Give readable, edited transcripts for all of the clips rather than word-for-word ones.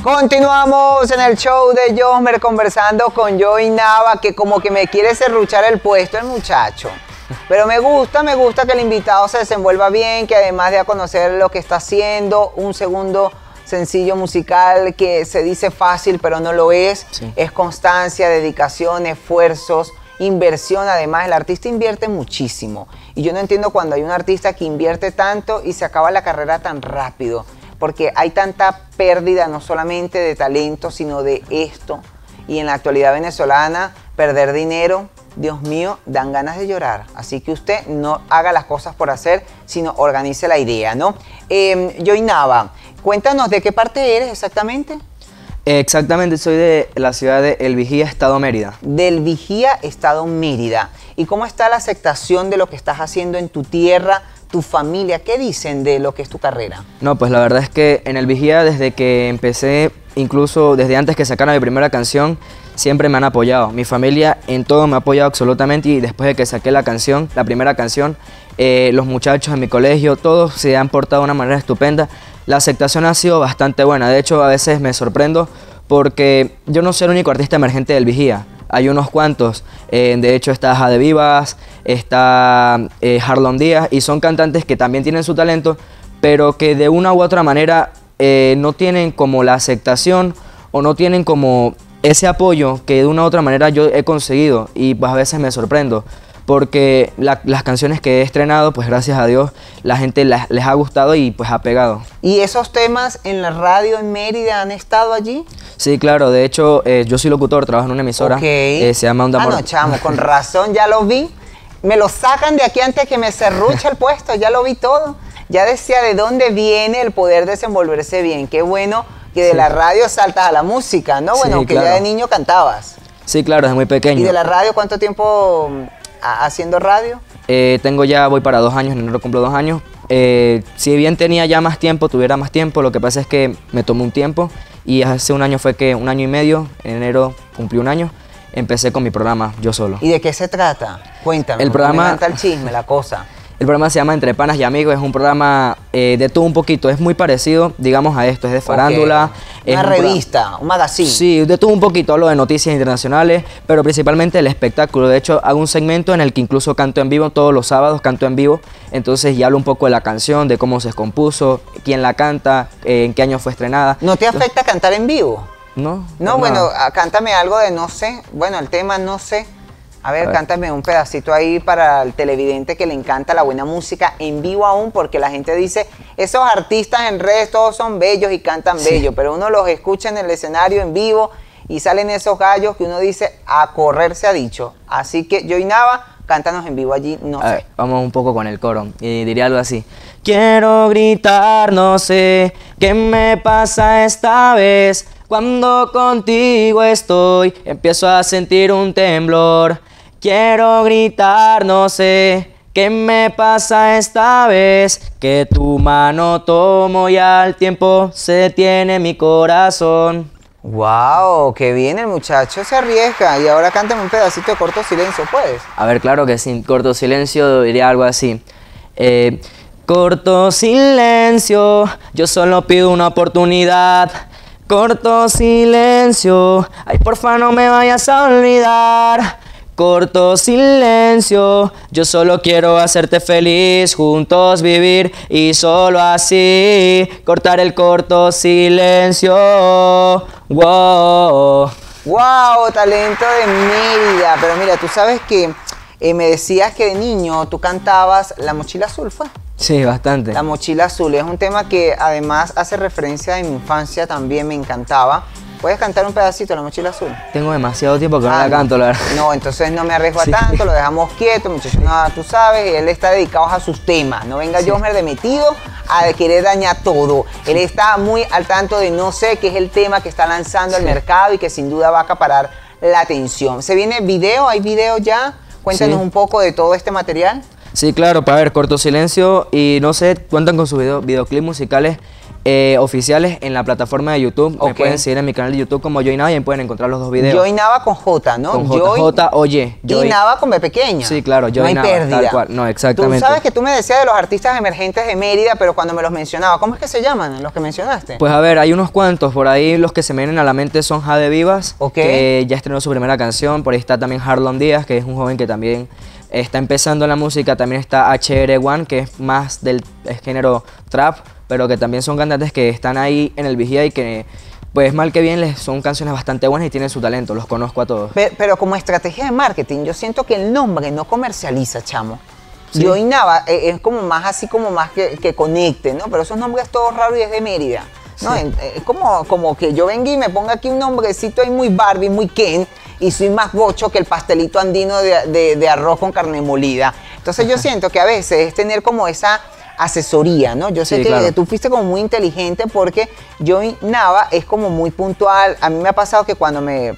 Continuamos en el show de Josmer conversando con Joey Nava, que como que me quiere serruchar el puesto el muchacho. Pero me gusta que el invitado se desenvuelva bien, que además de a conocer lo que está haciendo, un segundo sencillo musical que se dice fácil pero no lo es. Sí. Es constancia, dedicación, esfuerzos, inversión. Además el artista invierte muchísimo y yo no entiendo cuando hay un artista que invierte tanto y se acaba la carrera tan rápido, porque hay tanta pérdida no solamente de talento sino de esto, y en la actualidad venezolana perder dinero, Dios mío, dan ganas de llorar. Así que usted no haga las cosas por hacer, sino organice la idea, ¿no? Joey Nava, cuéntanos, ¿de qué parte eres exactamente? Exactamente, soy de la ciudad de El Vigía, Estado Mérida. Del Vigía, Estado Mérida. ¿Y cómo está la aceptación de lo que estás haciendo en tu tierra, tu familia? ¿Qué dicen de lo que es tu carrera? No, pues la verdad es que en El Vigía, desde que empecé, incluso desde antes que sacara mi primera canción, siempre me han apoyado. Mi familia en todo me ha apoyado absolutamente, y después de que saqué la canción, la primera canción, los muchachos en mi colegio, todos se han portado de una manera estupenda. La aceptación ha sido bastante buena. De hecho, a veces me sorprendo porque yo no soy el único artista emergente del Vigía. Hay unos cuantos. De hecho, está Jade Vivas, está Harlon Díaz, y son cantantes que también tienen su talento, pero que de una u otra manera no tienen como la aceptación o no tienen como ese apoyo que de una u otra manera yo he conseguido, y pues a veces me sorprendo porque las canciones que he estrenado, pues gracias a Dios, la gente les ha gustado y pues ha pegado. ¿Y esos temas en la radio en Mérida han estado allí? Sí, claro. De hecho, yo soy locutor, trabajo en una emisora. Se llama Onda Amor. Ah, no, chamo, con razón, ya lo vi. Me lo sacan de aquí antes que me serruche el puesto, ya lo vi todo. Ya decía de dónde viene el poder desenvolverse bien. Qué bueno que de la radio saltas a la música, ¿no? Bueno, sí, que claro, ya de niño cantabas. Sí, claro, desde muy pequeño. ¿Y de la radio cuánto tiempo haciendo radio? Voy para 2 años, en enero cumplo 2 años. Si bien tenía ya más tiempo, tuviera más tiempo, lo que pasa es que me tomó un tiempo, y hace un año fue que 1 año y medio, en enero cumplí 1 año, empecé con mi programa yo solo. ¿Y de qué se trata? Cuéntame, el programa, me encanta el chisme, la cosa. El programa se llama Entre Panas y Amigos, es un programa de todo un poquito, es muy parecido, digamos, a esto, es de farándula. Okay. Una revista, un magazine. Sí, de todo un poquito, hablo de noticias internacionales, pero principalmente el espectáculo. De hecho, hago un segmento en el que incluso canto en vivo, todos los sábados canto en vivo, entonces ya hablo un poco de la canción, de cómo se compuso, quién la canta, en qué año fue estrenada. ¿No te afecta cantar en vivo? No. No, bueno, cántame algo de No sé, bueno, el tema No sé. A ver, cántame un pedacito ahí para el televidente que le encanta la buena música en vivo aún, porque la gente dice, esos artistas en redes todos son bellos y cantan bello, pero uno los escucha en el escenario en vivo y salen esos gallos que uno dice, a correr se ha dicho. Así que, Joey Nava, cántanos en vivo allí, No sé. Vamos un poco con el coro, y diría algo así. Quiero gritar, no sé qué me pasa esta vez, cuando contigo estoy, empiezo a sentir un temblor. Quiero gritar, no sé qué me pasa esta vez, que tu mano tomo y al tiempo se detiene mi corazón. ¡Wow! ¡Qué bien! El muchacho se arriesga. Y ahora cántame un pedacito de Corto Silencio, ¿puedes? A ver, claro que sí. Corto Silencio diría algo así. Corto silencio, yo solo pido una oportunidad. Corto silencio, ay, porfa no me vayas a olvidar. Corto silencio, yo solo quiero hacerte feliz, juntos vivir y solo así cortar el corto silencio. Wow. Wow, talento de Mérida. Pero mira, tú sabes que me decías que de niño tú cantabas La Mochila Azul, ¿fue? Sí, bastante. La Mochila Azul es un tema que además hace referencia a mi infancia, también me encantaba. ¿Puedes cantar un pedacito de La Mochila Azul? Tengo demasiado tiempo que no la canto, la verdad. No, entonces no me arriesgo a tanto, lo dejamos quieto, muchachos, no, tú sabes, él está dedicado a sus temas. No venga Josmer de metido a querer dañar todo. Él está muy al tanto de No sé, que es el tema que está lanzando al mercado y que sin duda va a acaparar la atención. ¿Se viene video? ¿Hay video ya? Cuéntanos un poco de todo este material. Sí, claro, para ver, Corto Silencio y No sé, cuentan con sus videoclips musicales oficiales en la plataforma de YouTube. Me Ok. pueden seguir en mi canal de YouTube como Joy Nava y ahí pueden encontrar los dos videos. Joy Nava con J, ¿no? Con J-O-Y. Y Nava con B pequeña. Sí, claro, No Joy hay Nava, pérdida. tal cual. No, exactamente. Tú sabes que tú me decías de los artistas emergentes de Mérida, pero cuando me los mencionaba, ¿cómo es que se llaman los que mencionaste? Pues a ver, hay unos cuantos. Por ahí los que se me vienen a la mente son Jade Vivas, Ok. que ya estrenó su primera canción. Por ahí está también Harlon Díaz, que es un joven que también está empezando en la música. También está HR1, que es más del género trap, pero que también son cantantes que están ahí en el vigía y que, pues mal que bien, son canciones bastante buenas y tienen su talento. Los conozco a todos. Pero como estrategia de marketing, yo siento que el nombre no comercializa, chamo. Sí. Joy Nava es como más así, como más que conecte, ¿no? Pero esos nombres todos raros y es de Mérida, ¿no? Sí. Es como que yo venga y me ponga aquí un nombrecito ahí muy Barbie, muy Ken, y soy más gocho que el pastelito andino de arroz con carne molida. Entonces yo siento que a veces es tener como esa asesoría, ¿no? Yo sé Sí, que claro. tú fuiste como muy inteligente porque Joy Nava es como muy puntual. A mí me ha pasado que cuando me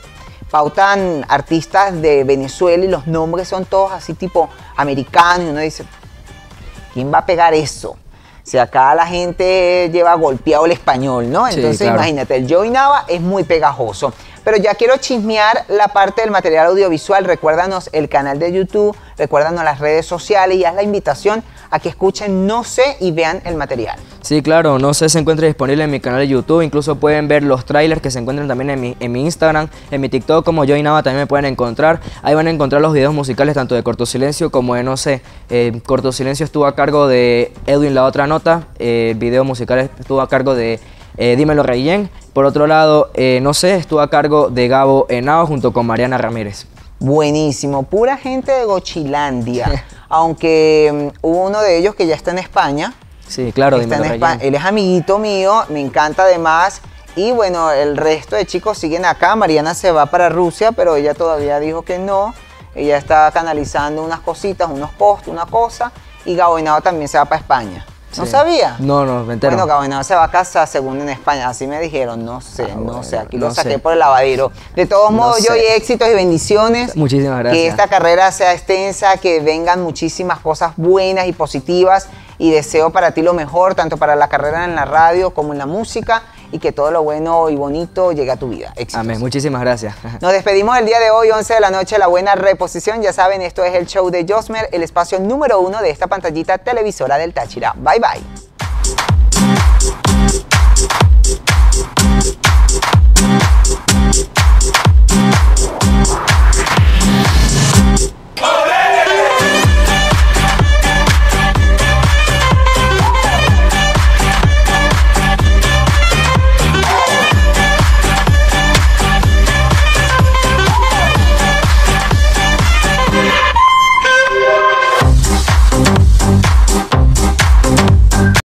pautan artistas de Venezuela y los nombres son todos así tipo americanos y uno dice, ¿quién va a pegar eso? Si acá la gente lleva golpeado el español, ¿no? Sí, Entonces claro. imagínate, el Joy Nava es muy pegajoso. Pero ya quiero chismear la parte del material audiovisual. Recuérdanos el canal de YouTube, recuérdanos las redes sociales y haz la invitación a que escuchen No Sé y vean el material. Sí, claro, No Sé se encuentra disponible en mi canal de YouTube. Incluso pueden ver los trailers que se encuentran también en mi Instagram, en mi TikTok como Joy Nava también me pueden encontrar. Ahí van a encontrar los videos musicales tanto de Corto Silencio como de No Sé. Corto Silencio estuvo a cargo de Edwin La Otra Nota, el video musical estuvo a cargo de Dímelo Reyen. Por otro lado, No Sé estuvo a cargo de Gabo Henao junto con Mariana Ramírez. Buenísimo, pura gente de Gochilandia. Aunque hubo uno de ellos que ya está en España. Sí, claro, Está Dímelo en España. Reyen. Él es amiguito mío, me encanta además. Y bueno, el resto de chicos siguen acá. Mariana se va para Rusia, pero ella todavía dijo que no. Ella está canalizando unas cositas, unos posts, una cosa. Y Gabo Henao también se va para España. ¿No Sí. sabía? No, me entero. Bueno, Gabo Henao se va a casar según en España, así me dijeron, no sé, bueno, no sé, aquí no lo saqué sé. por el lavadero. De todos No modos, yo sé. y éxitos y bendiciones. Muchísimas gracias. Que esta carrera sea extensa, que vengan muchísimas cosas buenas y positivas y deseo para ti lo mejor, tanto para la carrera en la radio como en la música y que todo lo bueno y bonito llegue a tu vida. Éxitos. Amén, muchísimas gracias. Nos despedimos el día de hoy, 11 de la noche, la buena reposición. Ya saben, esto es el show de Josmer, el espacio número 1 de esta pantallita televisora del Táchira. Bye, bye.